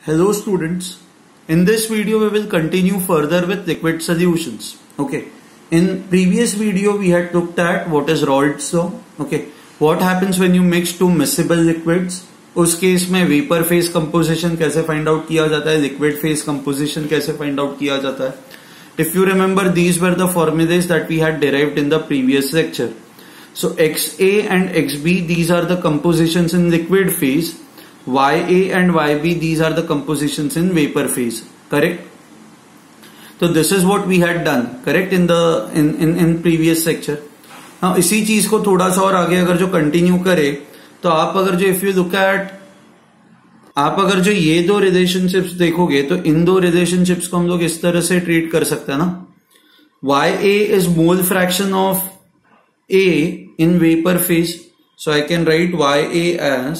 Hello students, in this video we will continue further with liquid solutions. Okay, in previous video we had looked at what is Raoult's law. Okay, what happens when you mix two miscible liquids. उस case में vapour phase composition कैसे find out किया जाता है, liquid phase composition कैसे find out किया जाता है. If you remember these were the formulae that we had derived in the previous lecture. So XA and XB, these are the compositions in liquid phase. YA and YB, these are the compositions in vapor phase. Correct? So this is what we had done. Correct? In previous lecture. Now इसी चीज को थोड़ा सा और आगे अगर जो continue करे तो आप अगर जो इफ यू लुक एट आप अगर जो ये दो रिलेशनशिप्स देखोगे तो इन दो रिलेशनशिप्स को हम लोग इस तरह से ट्रीट कर सकते हैं ना. YA is mole fraction of A in vapor phase. So I can write YA as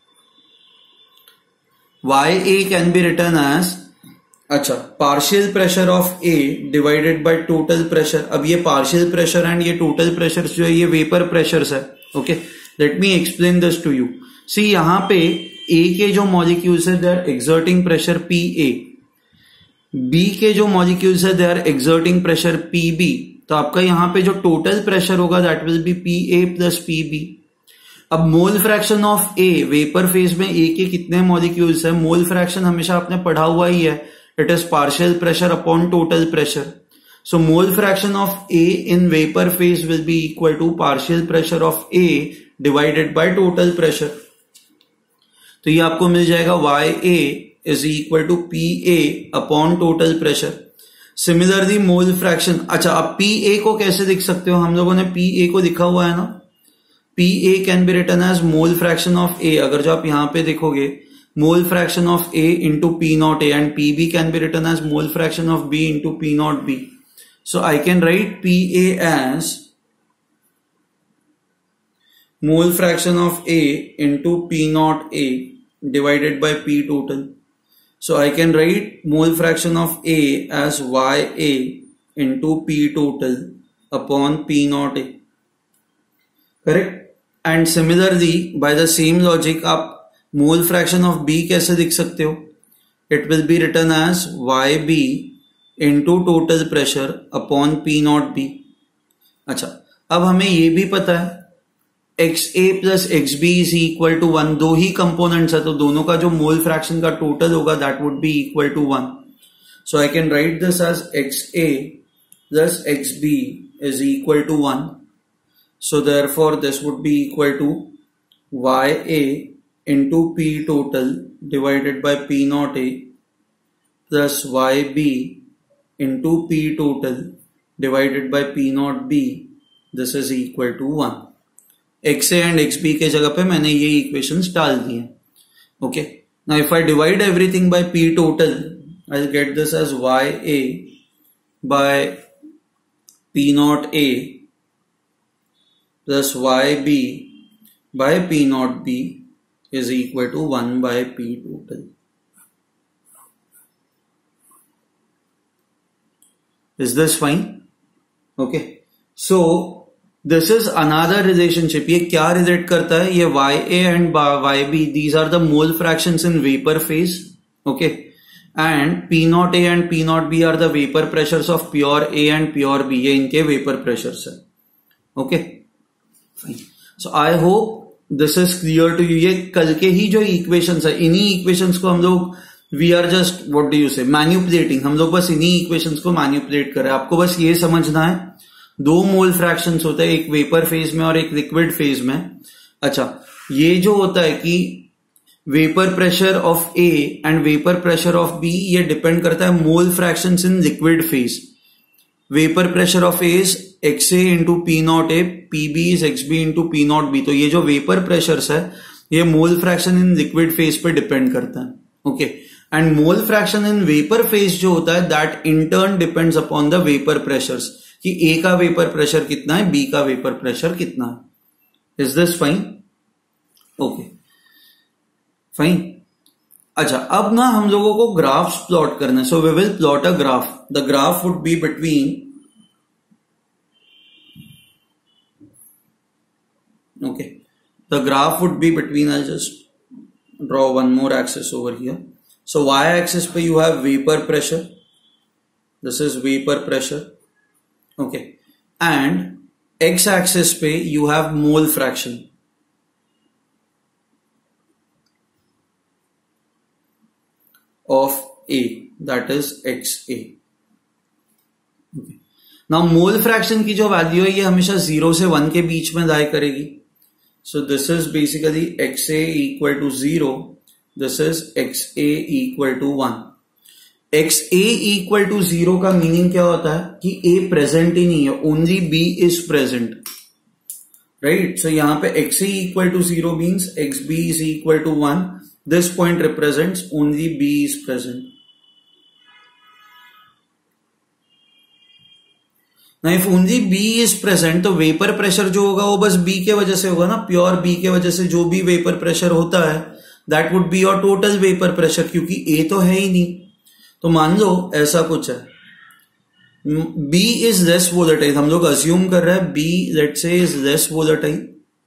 YA can be written as partial pressure of A divided by total pressure. अब ये partial pressure and ये total pressure जो है ये vapor pressures है. Okay, let me explain this to you. See यहाँ पे A के जो molecules है they are exerting pressure PA. B के जो molecules है they are exerting pressure PB. तो आपका यहाँ पे जो टोटल प्रेशर होगा that will be PA plus PB. अब mole fraction of A, vapour phase में A के कितने मॉलिक्यूल्स है, मोल फ्रैक्शन हमेशा आपने पढ़ा हुआ ही है, it is partial pressure upon total pressure. So mole fraction of A in vapour phase will be equal to partial pressure of A divided by total pressure. तो ये आपको मिल जाएगा YA is equal to PA upon total pressure. Similarly mole fraction, अब PA को कैसे लिख सकते हो, हम लोगों ने PA को लिखा हुआ है ना. PA can be written as mole fraction of A. अगर जो आप यहां पे देखोगे mole fraction of A into P not A and PB can be written as mole fraction of B into P not B. So I can write PA as mole fraction of A into P not A divided by P total. So I can write mole fraction of A as YA into P total upon P naught A. Correct? And similarly, by the same logic, आप mole fraction of B कैसे लिख सकते हो? It will be written as YB into total pressure upon P naught B. अब हमें ये भी पता है XA plus XB is equal to 1. दो ही कंपोनेंट्स है तो दोनों का जो मोल फ्रैक्शन का टोटल होगा that would be equal to 1. So I can write this as XA plus XB is equal to 1. So therefore this would be equal to YA into P total divided by P not A plus YB into P total divided by P not B. This is equal to 1. XA and XB के जगह पे मैंने ये equations डाल दिए. Okay, now if I divide everything by P total I will get this as YA by P not A plus YB by P not B is equal to 1 by P total. Is this fine? Okay, so this is another relationship. ये क्या relate करता है, ये YA and YB these are the mole fractions in vapour phase. Okay, and P not A and P not B are the vapour pressures of pure A and pure B. ये इनके vapour pressures है. Okay, so I hope this is clear to you. ये कल के ही जो equations है, इन्हीं equations को हम लोग we are just what do you say manipulating. हम लोग बस इन्हीं इक्वेशंस को मैन्युपुलेट कर रहे हैं. आपको बस ये समझना है दो मोल फ्रैक्शंस होते हैं, एक वेपर फेज में और एक लिक्विड फेज में. ये जो होता है कि vapour pressure of A and vapour pressure of B ये डिपेंड करता है mole fractions in liquid phase. Vapour pressure of A is XA into P not A, PB is XB into P not B. तो ये जो vapour pressures है ये mole fraction in liquid phase पे depend करता है. Okay, and mole fraction in vapour phase जो होता है that in turn depends upon the vapour pressures कि A का वेपर प्रेशर कितना है, B का वेपर प्रेशर कितना है. Is this fine? Okay, fine. अब ना हम लोगों को ग्राफ्स प्लॉट करना है. So we will plot a graph. The graph would be between Okay, the graph would be between, I'll just draw one more axis over here. So y-axis पे you have vapor pressure. This is vapor pressure. Okay. And x-axis पे you have mole fraction. Of A, that is XA. Okay. Now mole fraction की जो value है ये हमेशा 0 से 1 के बीच में लाई करेगी. So this is basically XA equal to 0. This is XA equal to 1. XA equal to 0 का मीनिंग क्या होता है कि A प्रेजेंट ही नहीं है, only B is present. Right? So यहाँ पे XA equal to 0 means XB is equal to 1. This point represents only B is present. Now if only B is present, तो वेपर प्रेशर जो होगा वो बस B के वजह से होगा ना, प्योर B के वजह से जो भी वेपर प्रेशर होता है that would be your total vapour pressure, क्योंकि A तो है ही नहीं. तो मान लो ऐसा कुछ है, B इज लेस वोलेटाइल, हम लोग अज्यूम कर रहे हैं B let's say is less volatile,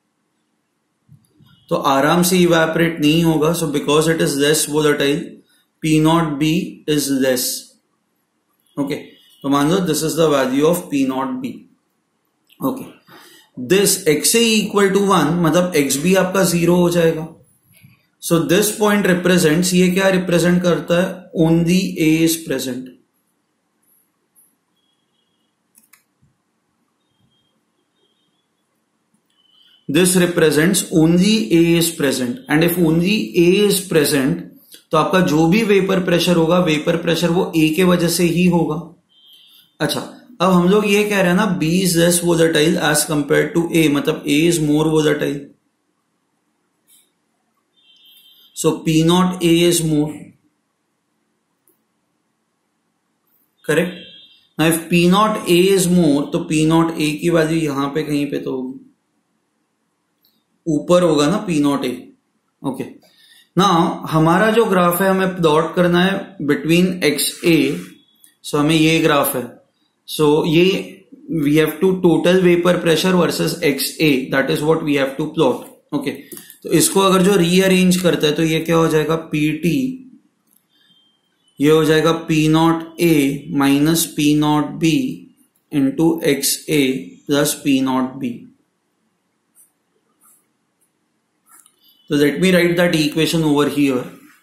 तो आराम से इवेपोरेट नहीं होगा. So because it is less volatile P not B is less. Okay, तो मान लो this is the value of P not B. Okay, this XA equal to 1 मतलब XB आपका 0 हो जाएगा. सो दिस पॉइंट रिप्रेजेंट्स, ये क्या रिप्रेजेंट करता है, only A is present. This represents only A is present, and if only A is present, तो आपका जो भी वेपर प्रेशर होगा, वेपर प्रेशर वो A के वजह से ही होगा. अच्छा, अब हम लोग ये कह रहे हैं ना B is less volatile as compared to A, मतलब A is more volatile. So P naught A is more. Correct? Now if P naught A is more, तो P naught A की वैल्यू यहां पे कहीं पे तो होगी, ऊपर होगा ना P not A. Okay, now हमारा जो ग्राफ है हमें प्लॉट करना है बिटवीन XA. सो हमें ये ग्राफ है, सो ये we have to total vapour pressure versus XA, that is what we have to plot. Okay, तो इसको अगर जो रीअरेंज करता है तो ये क्या हो जाएगा, PT, ये हो जाएगा P not A minus P not B into XA plus P not B. So let me write that equation over here.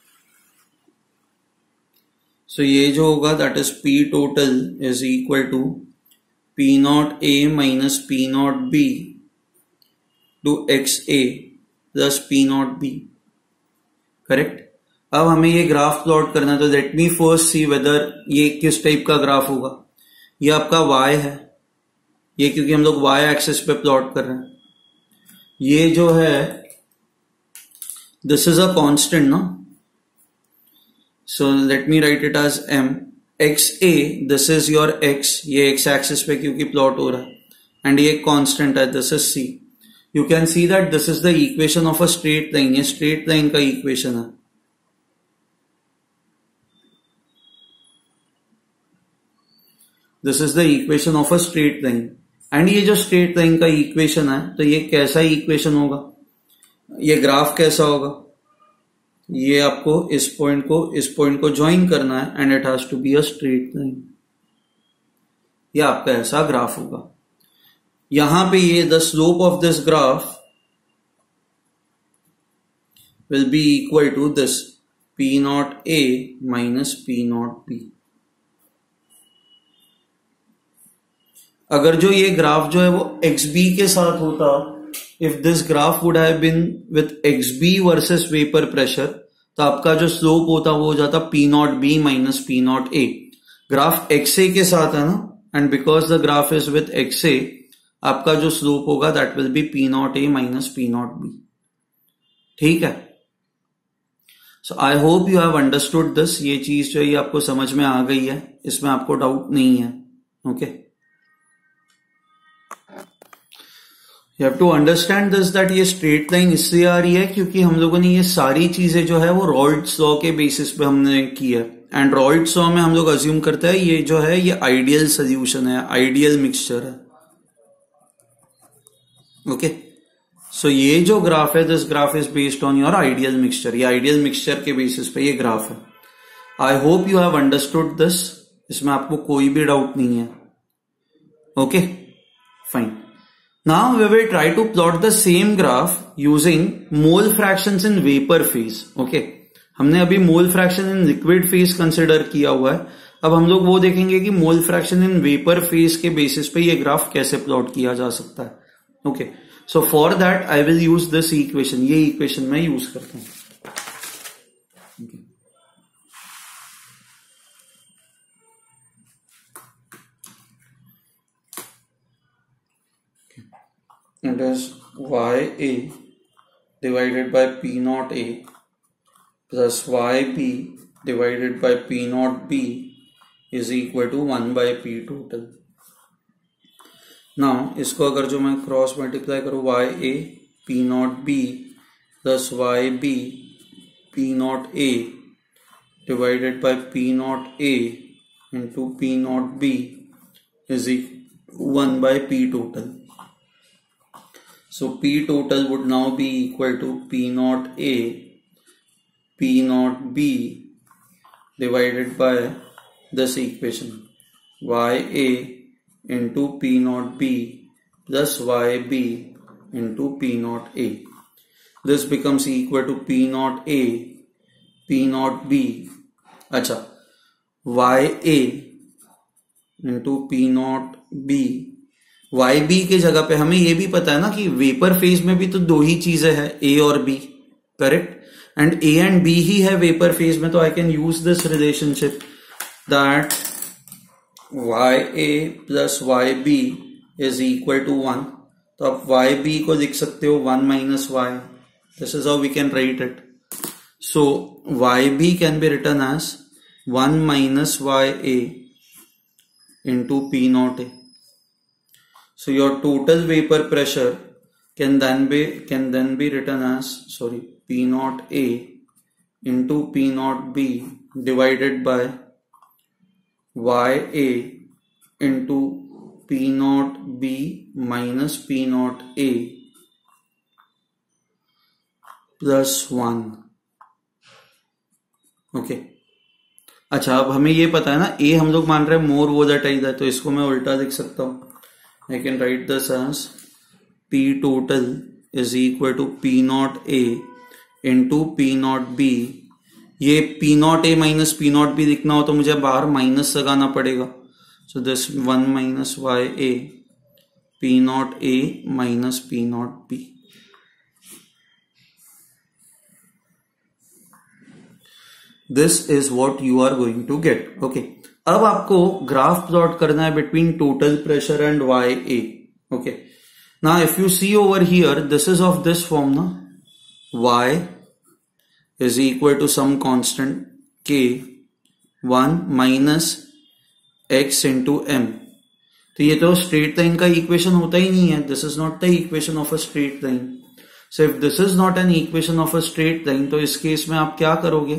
So ये जो होगा that is P total is equal to P naught A minus P naught B to XA plus P naught B. Correct? अब हमें ये graph plot करना है, तो let me first see whether ये किस टाइप का ग्राफ होगा. ये आपका Y है, ये क्योंकि हम लोग Y एक्सिस पे प्लॉट कर रहे हैं. ये जो है this is a constant, no? So let me write it as M. XA, this is your X, ये X axis पे क्योंकि प्लॉट हो रहा है, and ये constant है, this is C. You can see that this is the equation of a straight line, ये straight line का equation है. This is the equation of a straight line, and ये जो straight line का equation है, तो ये कैसा equation होगा, ये ग्राफ कैसा होगा, ये आपको इस पॉइंट को ज्वाइन करना है and it has to be a straight line. ये आपका ऐसा ग्राफ होगा. यहां पे ये the slope of this graph will be equal to this P not A minus P not B. अगर जो ये ग्राफ जो है वो XB के साथ होता, if this graph would have been with XB versus vapor pressure, तो आपका जो स्लोप होता वो हो जाता P not B minus P not A. Graph XA के साथ है ना, and because the graph is with XA, आपका जो स्लोप होगा that will be P not A minus P not B. ठीक है? So I hope you have understood this. ये चीज जो है ये आपको समझ में आ गई है, इसमें आपको डाउट नहीं है. Okay, You have to understand this that ये स्ट्रेट लाइन इसलिए आ रही है क्योंकि हम लोगों ने ये सारी चीजें जो है वो रॉल्ड्स लॉ के बेसिस पे हमने की है. एंड रॉल्ड्स लॉ में हम लोग अज्यूम करते हैं ये जो है ये आइडियल सोल्यूशन है, आइडियल मिक्सचर है. ओके, सो ये जो ग्राफ है, this graph is based on your ideal mixture. ये आइडियल मिक्सचर के बेसिस पे ये ग्राफ है. I hope you have understood this, इसमें आपको कोई भी डाउट नहीं है. Okay fine. Now we will try to plot the same graph using mole fractions in vapour phase. Okay, हमने अभी mole fraction in liquid phase consider किया हुआ है. अब हम लोग वो देखेंगे कि mole fraction in vapour phase के बेसिस पे ये ग्राफ कैसे प्लॉट किया जा सकता है. Okay, so for that I will use this equation. ये इक्वेशन मैं यूज करता हूं. okay. It is YA divided by P naught A plus YB divided by P naught B is equal to 1 by P total. Now इसको अगर जो मैं cross multiply करूँ YA P naught B plus YB P naught A divided by P naught A into P naught B is equal to 1 by P total. So P total would now be equal to P naught A, P naught B divided by this equation YA into P naught B plus YB into P naught A. This becomes equal to P naught A, P naught B. अच्छा, YA into P naught B. YB के जगह पे हमें ये भी पता है ना कि वेपर फेज में भी तो दो ही चीजें हैं, A और B, correct. And A and B ही है वेपर फेज में, तो I can use this relationship that YA plus YB is equal to 1. तो आप YB को लिख सकते हो 1 minus Y. This is how we can write it. So YB can be written as 1 minus YA into P naught A. So your total vapor pressure can then be written as P naught A into P naught B divided by YA into P naught B minus P naught A plus 1. Okay, अच्छा, अब हमें ये पता है ना A हम लोग मान रहे हैं मोर वोलेटाइल है, तो इसको मैं उल्टा लिख सकता हूं. I can write this as P total is equal to P naught A into P naught B. ये P naught A minus P naught B लिखना हो तो मुझे बाहर माइनस लगाना पड़ेगा. So this 1 minus YA P naught A minus P naught B. This is what you are going to get. Okay. अब आपको ग्राफ प्लॉट करना है between total pressure and YA. Okay, now if you see over here, this is of this form ना, Y is equal to some constant K 1 minus X into M. तो ये तो straight line का equation होता ही नहीं है. This is not the equation of a straight line. So if this is not an equation of a straight line, तो इस केस में आप क्या करोगे,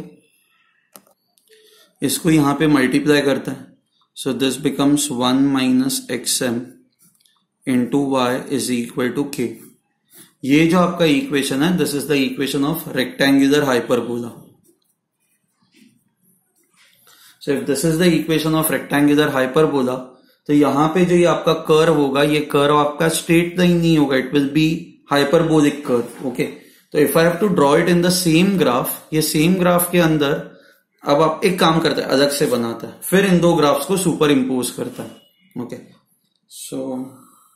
इसको यहां पे मल्टीप्लाई करता है. So this becomes 1 minus XM into Y is equal to K. ये जो आपका इक्वेशन है, this is the equation of rectangular hyperbola. So if this is the equation of rectangular hyperbola, तो यहां पे जो ये आपका कर्व होगा, ये कर्व आपका स्ट्रेट लाइन नहीं होगा, it will be hyperbolic curve. Okay, तो if I have to draw it in the same graph, ये सेम ग्राफ के अंदर अब आप एक काम करते हैं, अलग से बनाता है, फिर इन दो ग्राफ्स को सुपर इंपोज करता है. Okay, so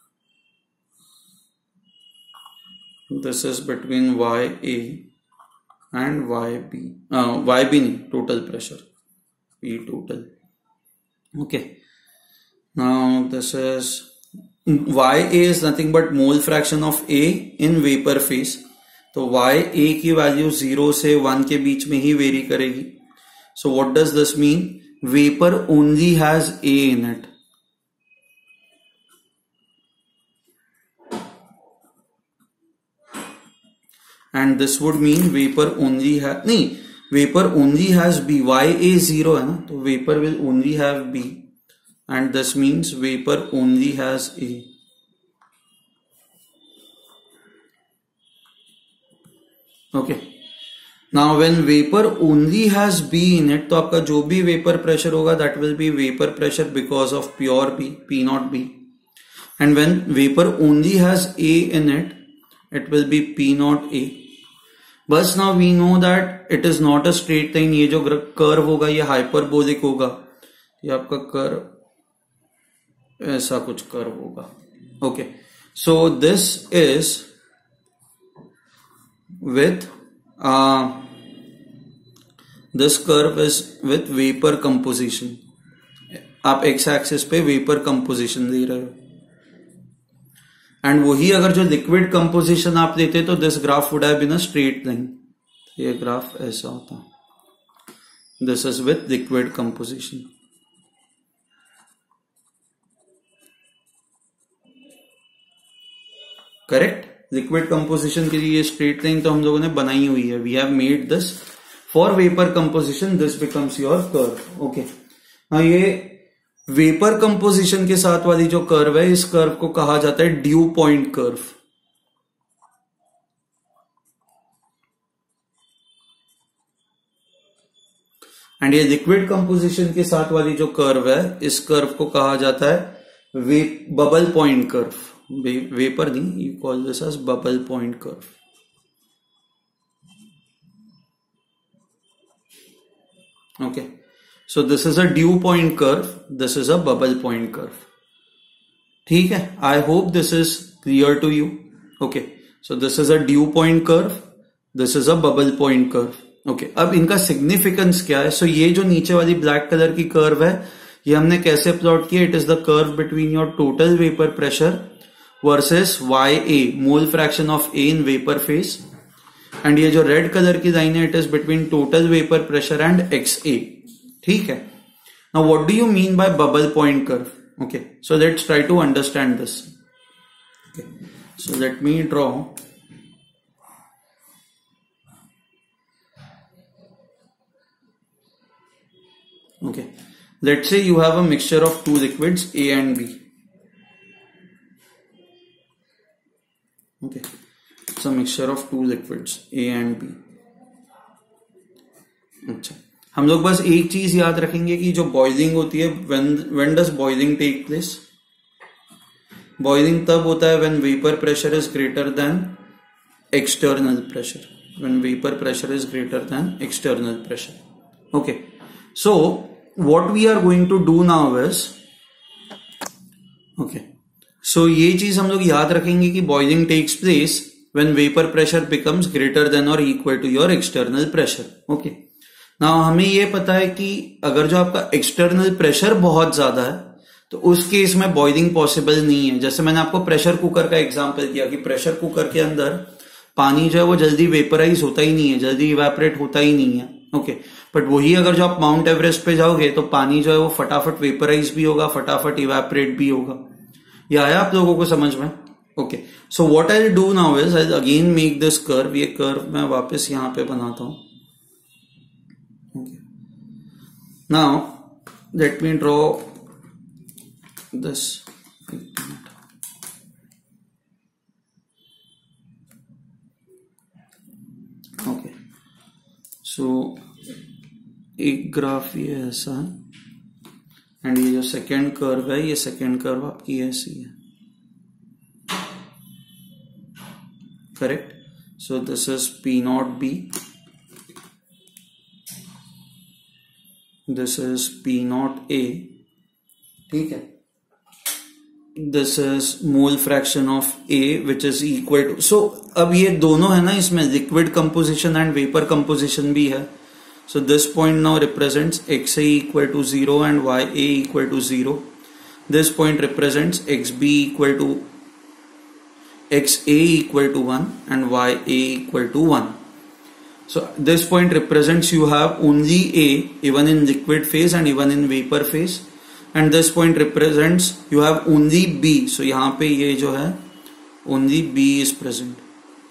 this is between YA and YB. YB नहीं, total pressure P total. Okay, now this is YA is nothing but mole fraction of A in vapor phase. तो YA की value 0 से 1 के बीच में ही वेरी करेगी. So what does this mean? Vapor only has A in it. And this would mean vapor only has B. YA 0 है ना, तो vapor will only have B. And this means vapor only has A. Okay. Now when vapour only has B in it, तो आपका जो भी vapour pressure होगा that will be vapour pressure because of pure B, P naught B. And when vapour only has A in it, it will be P naught A. बस now we know that it is not a straight line. ये जो curve होगा ये hyperbolic होगा. ये आपका curve ऐसा कुछ कर्व होगा. Okay, so this is with this curve is with vapour composition. आप एक्स एक्सिस पे वेपर कंपोजिशन दे रहे हो. एंड वही अगर जो लिक्विड कंपोजिशन आप लेते तो this graph would have been a straight line. ये ग्राफ ऐसा होता. This is with liquid composition. Correct. Liquid composition के लिए स्ट्रेट लाइन तो हम लोगों ने बनाई हुई है. We have made this for vapour composition. This becomes your curve. Okay, हाँ, ये वेपर कंपोजिशन के साथ वाली जो कर्व है, इस कर्व को कहा जाता है ड्यू पॉइंट कर्व. एंड ये लिक्विड कंपोजिशन के साथ वाली जो कर्व है, इस कर्व को कहा जाता है बबल पॉइंट कर्व. वेपर नहीं, you call this as bubble point curve. Okay, so this is a dew point curve, this is a bubble point curve. ठीक है, I hope this is clear to you. Okay, so this is a dew point curve, this is a bubble point curve. Okay, अब इनका significance क्या है? So ये जो नीचे वाली ब्लैक कलर की कर्व है, ये हमने कैसे प्लॉट किया? It is the curve between your total vapour pressure versus YA, mole fraction of A in vapour phase. And ये जो रेड कलर की लाइन है, it is between total vapour pressure and XA. ठीक है. Now what do you mean by bubble point curve? Okay, so let's try to understand this. Okay, so let me draw. Okay, let's say you have a mixture of two liquids A and B. Okay, it's a mixture of two liquids A and B. अच्छा, हम लोग बस एक चीज याद रखेंगे कि जो बॉइलिंग होती है, when does boiling take place? Boiling तब होता है when vapor pressure is greater than external pressure. When vapor pressure is greater than external pressure. Okay, so what we are going to do now is, okay, so ये चीज हम लोग याद रखेंगे कि boiling takes place when vapor pressure becomes greater than or equal to your external pressure. Okay, now हमें ये पता है कि अगर जो आपका external pressure बहुत ज्यादा है तो उस केस में बॉइलिंग पॉसिबल नहीं है. जैसे मैंने आपको प्रेशर कुकर का एग्जांपल दिया कि प्रेशर कुकर के अंदर पानी जो है वो जल्दी वेपराइज होता ही नहीं है, जल्दी इवेपोरेट होता ही नहीं है. ओके, बट वही अगर जो आप माउंट एवरेस्ट पे जाओगे तो पानी जो है वो फटाफट वेपराइज भी होगा, फटाफट इवेपोरेट भी होगा. ये आया आप लोगों को समझ में? Okay, so what I do now is I again make this curve. ये कर्व मैं वापस यहां पे बनाता हूं. Now let me draw this. Okay, so एक ग्राफ ये ऐसा है एंड ये जो सेकेंड कर्व है, ये सेकेंड कर्व आपकी ऐसी है. Correct. So this is P not B, this is P not A. ठीक है. This is mole fraction of A which is equal to. So अब ये दोनों है ना, इसमें liquid composition and vapour composition भी है. So this point now represents XA equal to 0 and YA equal to 0. This point represents XB equal to XA equal to 1 and YA equal to 1. So this point represents you have only A even in liquid phase and even in vapor phase, and this point represents you have only B. So यहाँ पे ये जो है only B is present.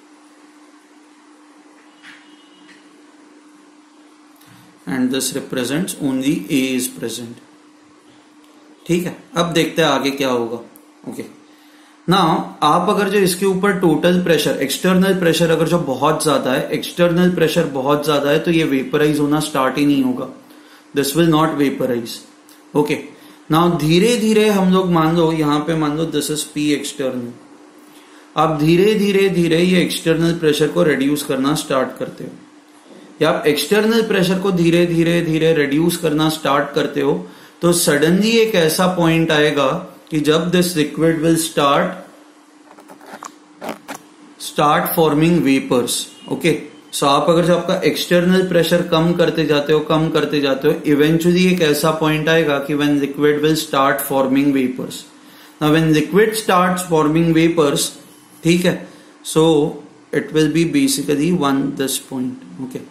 And this represents only A is present. ठीक है. अब देखते हैं आगे क्या होगा. ओके, नाउ आप अगर जो इसके ऊपर टोटल प्रेशर, एक्सटर्नल प्रेशर अगर जो बहुत ज्यादा है, एक्सटर्नल प्रेशर बहुत ज्यादा है, तो ये वेपराइज होना स्टार्ट ही नहीं होगा. This will not vaporise. Okay, now धीरे धीरे हम लोग मान लो यहां पे मान लो दिस इज पी एक्सटर्नल. आप धीरे धीरे धीरे ये एक्सटर्नल प्रेशर को रिड्यूस करना स्टार्ट करते हो, या आप एक्सटर्नल प्रेशर को धीरे धीरे धीरे रिड्यूस करना स्टार्ट करते हो, तो सडनली एक ऐसा पॉइंट आएगा कि जब this liquid will start forming vapours. Okay, so आप अगर जो आपका एक्सटर्नल प्रेशर कम करते जाते हो, इवेंचुअली एक ऐसा पॉइंट आएगा कि when liquid will start forming vapours. Now when liquid starts forming vapours, ठीक है, so it will be basically one this point. Okay,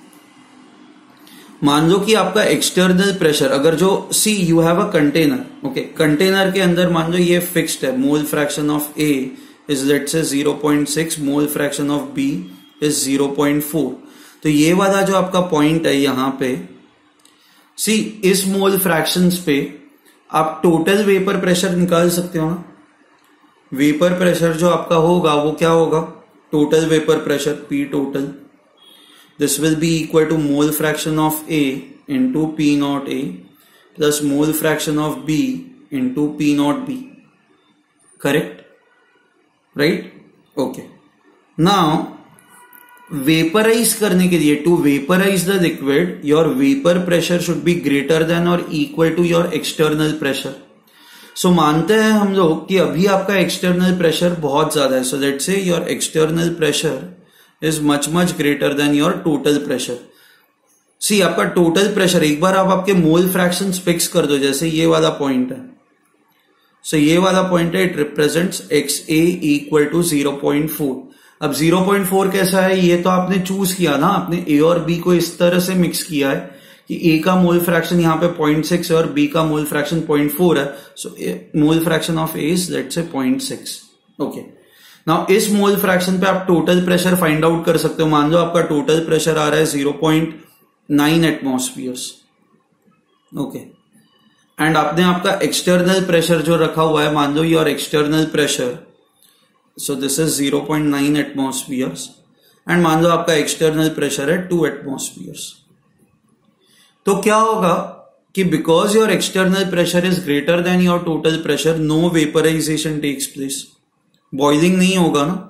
मान लो कि आपका एक्सटर्नल प्रेशर अगर जो see you have a container. Okay, container के अंदर मान लो ये फिक्स्ड है, mole fraction of A is let's say 0.6, mole fraction of B is 0.4. तो ये वाला जो आपका पॉइंट है यहां पे, सी इस मोल फ्रैक्शंस पे आप टोटल वेपर प्रेशर निकाल सकते हो ना. वेपर प्रेशर जो आपका होगा वो क्या होगा, total vapour pressure P total. This will be equal to mole fraction of A into P naught A plus mole fraction of B into P naught B. Correct? Right? Okay. Now, vaporize करने के लिए, to vaporize the liquid, your vapor pressure should be greater than or equal to your external pressure. So मानते हैं हम लोग कि अभी आपका एक्सटर्नल प्रेशर बहुत ज्यादा है. So let's say your external pressure is much greater than your total pressure. See आपका टोटल प्रेशर, एक बार आप आपके मोल फ्रैक्शंस फिक्स कर दो, जैसे ये वाला पॉइंट है. सो ये वाला पॉइंट है, it represents XA equal to 0.4. अब 0.4 कैसा है, ये तो आपने चूज किया ना, आपने A और B को इस तरह से मिक्स किया है कि A का मोल फ्रैक्शन यहाँ पे 0.6 है और B का मोल फ्रैक्शन 0.4 है. So mole fraction of A is let's say 0.6. Okay, now इस मोल फ्रैक्शन पे आप टोटल प्रेशर फाइंड आउट कर सकते हो. मान लो आपका टोटल प्रेशर आ रहा है 0.9 एटमॉस्फियर्स. ओके, एंड आपने आपका एक्सटर्नल प्रेशर जो रखा हुआ है, मान लो your external pressure, so this is 0.9 atmospheres, and मान लो आपका एक्सटर्नल प्रेशर है 2 एटमॉस्फियर्स. तो क्या होगा कि because your external pressure is greater than your total pressure, no vaporisation takes place. Boiling नहीं होगा ना,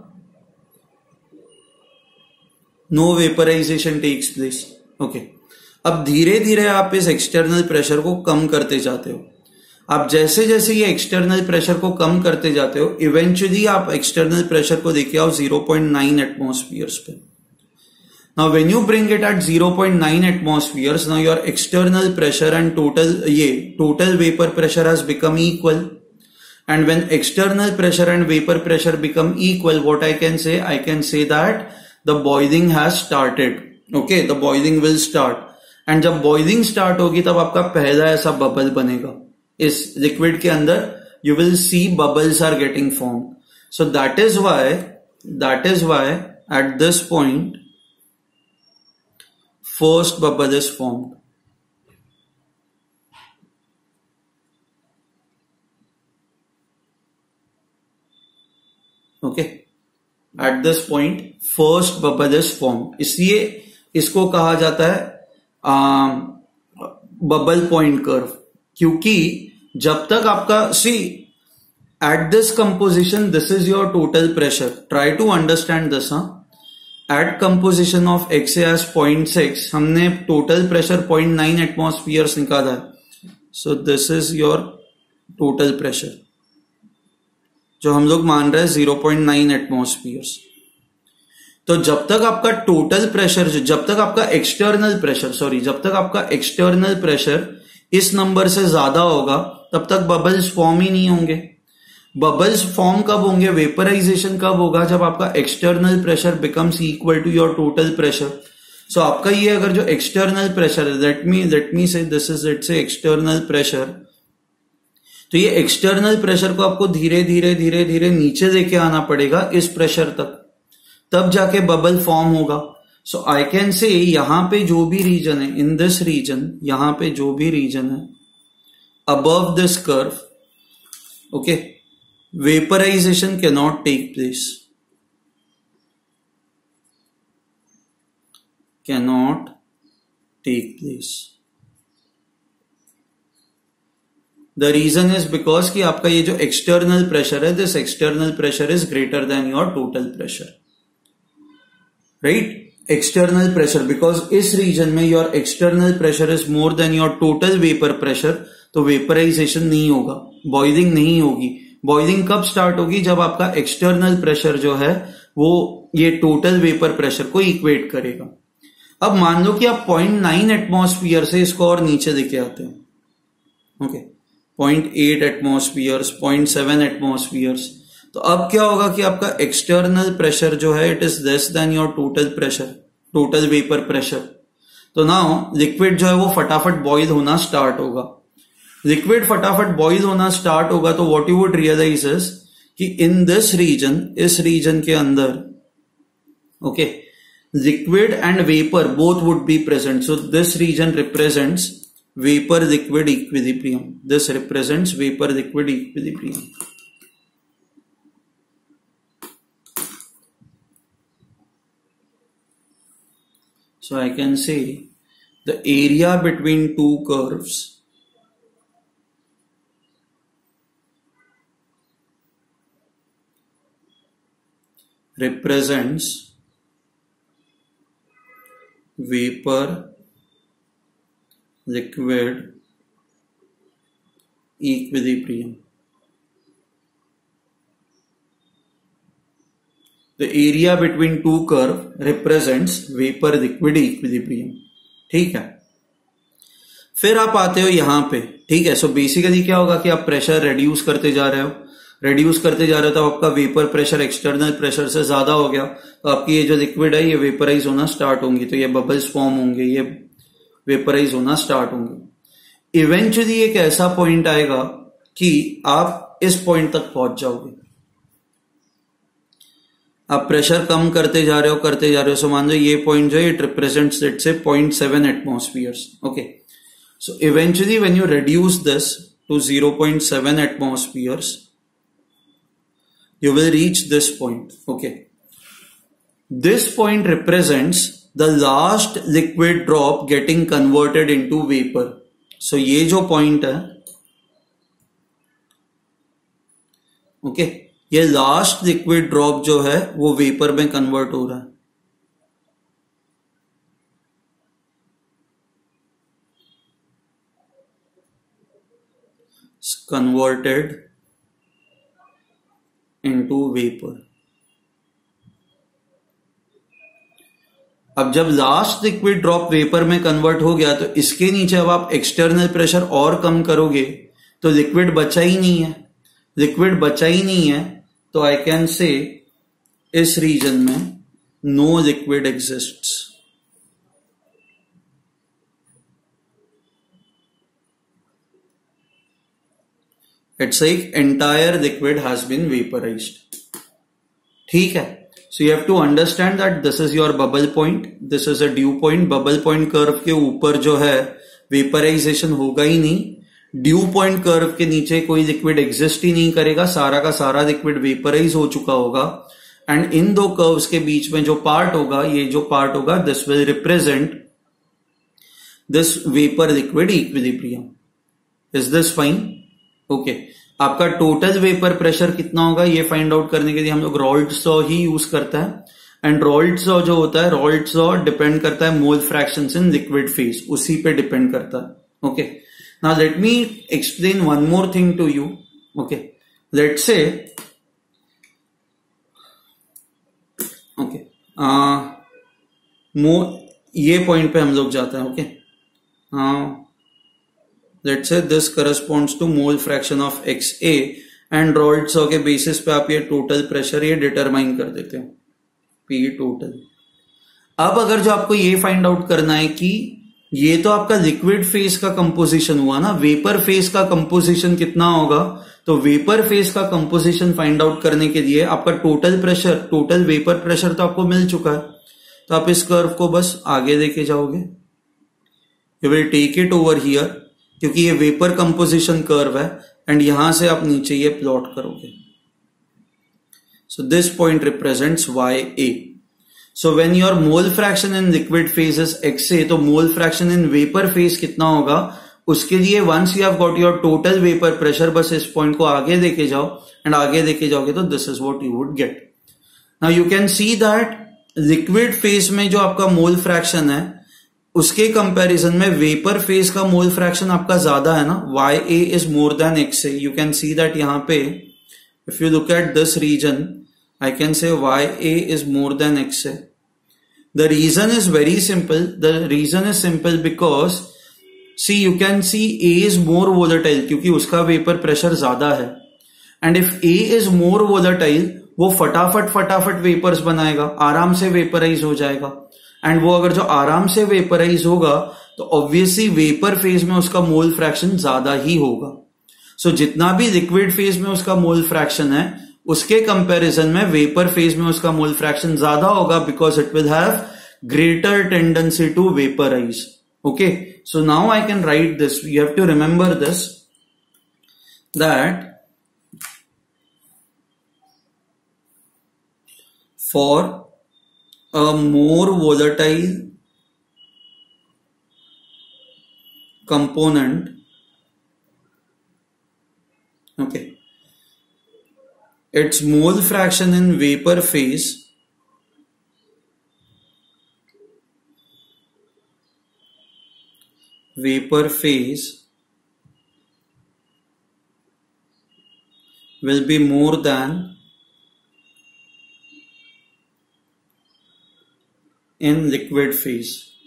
no vaporisation takes place. Okay, अब धीरे धीरे आप इस एक्सटर्नल प्रेशर को कम करते जाते हो. आप जैसे जैसे ये एक्सटर्नल प्रेशर को कम करते जाते हो, इवेंचुअली आप एक्सटर्नल प्रेशर को देखिए आओ 0.9 एटमॉस्फियर्स पे. Now when you bring it at 0.9 atmospheres, now your external pressure and total vapor pressure has become equal. And when external pressure and vapor pressure become equal, what I can say that the boiling has started. Okay, the boiling will start. And जब boiling start होगी तब आपका पहला ऐसा bubble बनेगा. इस liquid के अंदर you will see bubbles are getting formed. So that is why at this point first bubble is formed. Okay, at this point first bubble is formed. इसलिए इसको कहा जाता है बबल पॉइंट कर्व, क्योंकि जब तक आपका at this composition this is your total pressure. Try to understand this. At composition of XA as 0.6, हमने टोटल प्रेशर 0.9 एटमॉस्फियर्स निकाला है. So this is your total pressure जो हम लोग मान रहे हैं 0.9 एटमॉस्फियर्स. तो जब तक आपका टोटल प्रेशर, जब तक आपका एक्सटर्नल प्रेशर इस नंबर से ज्यादा होगा, तब तक बबल्स फॉर्म ही नहीं होंगे. बबल्स फॉर्म कब होंगे, वेपराइजेशन कब होगा, जब आपका external pressure becomes equal to your total pressure. So आपका ये अगर जो एक्सटर्नल प्रेशर है, let me say this is let's say external pressure, तो ये एक्सटर्नल प्रेशर को आपको धीरे धीरे नीचे लेके आना पड़ेगा इस प्रेशर तक, तब जाके बबल फॉर्म होगा. सो आई कैन से यहां पे जो भी रीजन है, इन दिस रीजन, यहां पे जो भी रीजन है above this curve, okay, vaporisation can not take place, cannot take place. The reason is because कि आपका ये जो external pressure है, this external pressure is greater than your total pressure, right? External pressure, because इस region में your external pressure is more than your total vapor pressure, तो vaporization नहीं होगा, boiling नहीं होगी. Boiling कब start होगी? जब आपका external pressure जो है वो ये total vapor pressure को equate करेगा. अब मान लो कि आप 0.9 एटमॉस्फियर से इसको और नीचे लेके आते हैं, ओके, 0.8 एटमॉस्फियर्स, 0.7 एटमॉस्फियर्स, तो अब क्या होगा कि आपका एक्सटर्नल प्रेशर जो है it is less than your total pressure, total vapour pressure. तो नाउ लिक्विड जो है वो फटाफट बॉइल होना स्टार्ट होगा. लिक्विड फटाफट बॉइल होना स्टार्ट होगा तो what you would realise is कि इन दिस रीजन, इस रीजन के अंदर, okay, liquid and vapor both would be present. So this region represents vapor liquid equilibrium. This represents vapor liquid equilibrium. So I can say the area between two curves represents vapor liquid equilibrium. The area between two curve represents vapor liquid equilibrium. ठीक है, फिर आप आते हो यहां पे, ठीक है. सो बेसिकली क्या होगा कि आप प्रेशर रेड्यूस करते जा रहे हो, रेड्यूस करते जा रहे हो, तो आपका वेपर प्रेशर एक्सटर्नल प्रेशर से ज्यादा हो गया, तो आपकी ये जो लिक्विड है ये वेपराइज होना स्टार्ट होंगी, तो ये बबल्स फॉर्म होंगे, ये वेपराइज होना स्टार्ट होंगे. इवेंचुअली एक ऐसा पॉइंट आएगा कि आप इस पॉइंट तक पहुंच जाओगे. आप प्रेशर कम करते जा रहे हो, करते जा रहे हो. सो मान लो ये पॉइंट जो है it represents let's say 0.7 atmospheres, okay. So eventually when you reduce this to 0.7 atmospheres you will reach this point, okay. This point represents the last liquid drop getting converted into vapor. So ये जो point है, okay, ये last liquid drop जो है वो vapor में convert हो रहा है. It's converted into vapor. अब जब लास्ट लिक्विड ड्रॉप वेपर में कन्वर्ट हो गया तो इसके नीचे अब आप एक्सटर्नल प्रेशर और कम करोगे तो लिक्विड बचा ही नहीं है, लिक्विड बचा ही नहीं है, तो आई कैन से इस रीजन में no liquid exists. It's like entire liquid has been vaporized. ठीक है. So you have to understand that this is your bubble point, this is a dew point. Bubble point curve के ऊपर जो है vaporization होगा ही नहीं. Dew point curve के नीचे कोई liquid exist ही नहीं करेगा, सारा का सारा liquid vaporize हो चुका होगा. And इन दो curves के बीच में जो part होगा, ये जो part होगा, this will represent this vapor liquid equilibrium. Is this fine? Okay, आपका टोटल वेपर प्रेशर कितना होगा ये फाइंड आउट करने के लिए हम लोग रॉल्ट्स लॉ ही यूज करता है. एंड रॉल्ट्स लॉ जो होता है, रॉल्ट्स लॉ डिपेंड करता है mole fractions in liquid phase, उसी पे डिपेंड करता है. Okay, now let me explain one more thing to you. Okay, let's say okay, ये पॉइंट पे हम लोग जाते हैं. ओके, let's say this corresponds to mole fraction of XA and Raoult's law के बेसिस पे आप ये टोटल प्रेशर ये डिटरमाइन कर देते हो, P टोटल. अब अगर जो आपको ये फाइंड आउट करना है कि ये तो आपका लिक्विड फेज का कंपोजिशन हुआ ना, वेपर फेज का कंपोजिशन कितना होगा, तो वेपर फेज का कंपोजिशन फाइंड आउट करने के लिए आपका total pressure, total vapour pressure तो आपको मिल चुका है, तो आप इस कर्व को बस आगे लेके जाओगे. You will take it over here क्योंकि ये वेपर कंपोजिशन कर्व है एंड यहां से आप नीचे ये प्लॉट करोगे. So this point represents YA. So when your mole fraction in liquid phase is XA, तो mole fraction in vapor phase कितना होगा, उसके लिए once you have got your total vapor pressure, बस इस point को आगे लेके जाओ and आगे लेके जाओगे तो this is what you would get. Now you can see that liquid phase में जो आपका mole fraction है उसके कंपैरिजन में वेपर फेज का मोल फ्रैक्शन आपका ज्यादा है ना, YA is more than XA. You can see that यहाँ पे if you look at this region I can say YA is more than XA. The reason is very simple. The reason is simple because see you can see A is more volatile क्योंकि उसका vapour pressure ज्यादा है. And if A is more volatile वो फटाफट vapours बनाएगा, आराम से vaporise हो जाएगा. एंड वो अगर जो आराम से वेपराइज होगा तो ऑब्वियसली वेपर फेज में उसका मोल फ्रैक्शन ज्यादा ही होगा. सो जितना भी लिक्विड फेज में उसका मोल फ्रैक्शन है उसके कंपैरिजन में वेपर फेज में उसका मोल फ्रैक्शन ज्यादा होगा because it will have greater tendency to vaporise. Okay, so now I can write this. You have to remember this that for a more volatile component, okay, its mole fraction in vapor phase will be more than in liquid phase.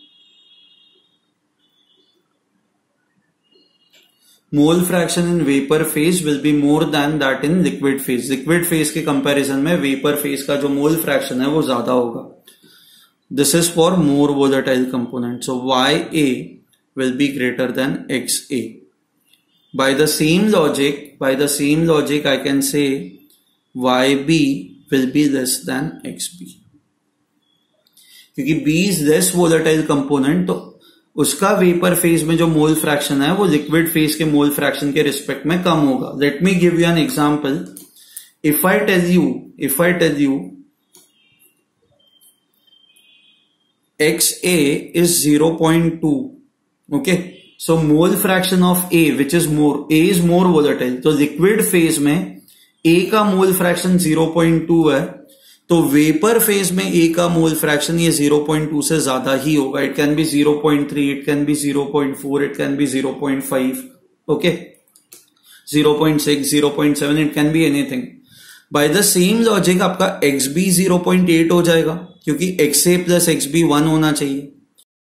Mole fraction in vapor phase will be more than that in liquid phase. Liquid phase के comparison में vapor phase का जो mole fraction है वो ज्यादा होगा. This is for more volatile component. So YA will be greater than XA. By the same logic, I can say YB will be less than XB. क्योंकि B is less volatile component तो उसका vapour phase में जो mole fraction है वो liquid phase के mole fraction के respect में कम होगा. Let me give you an example. If I tell you XA is 0.2, okay, so mole fraction of A which is A is more volatile, तो liquid phase में A का mole fraction 0.2 है तो vapour phase में A का mole fraction ये 0.2 से ज्यादा ही होगा. It can be 0.3, it can be 0.4, it can be 0.5, okay, 0.6, 0.7, it can be anything. By the same logic आपका XB 0.8 हो जाएगा क्योंकि XA प्लस XB 1 होना चाहिए.